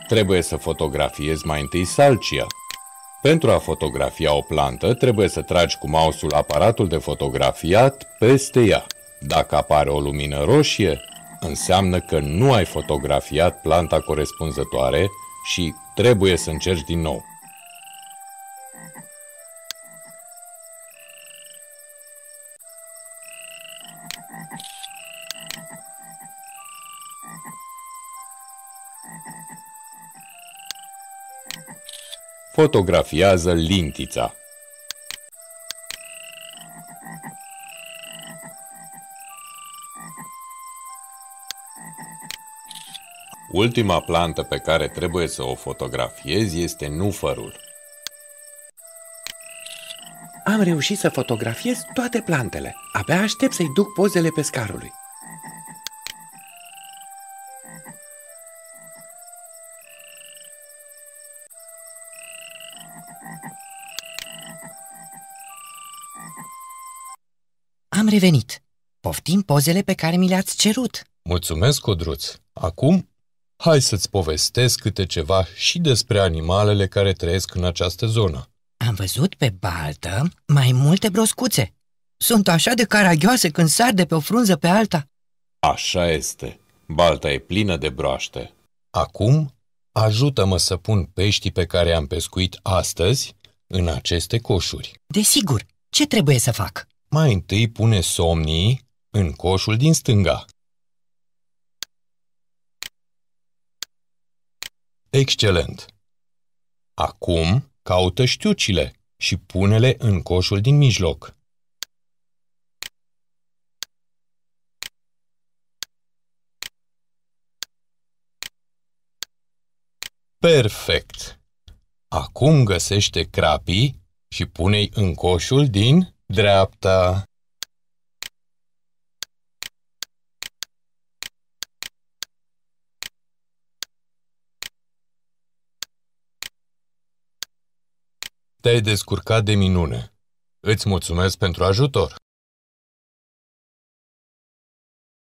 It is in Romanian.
Trebuie să fotografiezi mai întâi salcia. Pentru a fotografia o plantă, trebuie să tragi cu mouse-ul aparatul de fotografiat peste ea. Dacă apare o lumină roșie, înseamnă că nu ai fotografiat planta corespunzătoare și trebuie să încerci din nou. Fotografiază lintița. Ultima plantă pe care trebuie să o fotografiezi este nufărul. Am reușit să fotografiez toate plantele. Abia aștept să-i duc pozele pescarului. Am revenit. Poftim pozele pe care mi le-ați cerut. Mulțumesc, Codruț. Acum, hai să-ți povestesc câte ceva și despre animalele care trăiesc în această zonă. Am văzut pe baltă mai multe broscuțe. Sunt așa de caragioase când sar de pe o frunză pe alta. Așa este. Balta e plină de broaște. Acum, ajută-mă să pun peștii pe care am pescuit astăzi în aceste coșuri. Desigur, ce trebuie să fac? Mai întâi pune somnii în coșul din stânga. Excelent! Acum caută știucile și pune-le în coșul din mijloc. Perfect! Acum găsește crapii și pune-i în coșul din dreapta. Te-ai descurcat de minune. Îți mulțumesc pentru ajutor.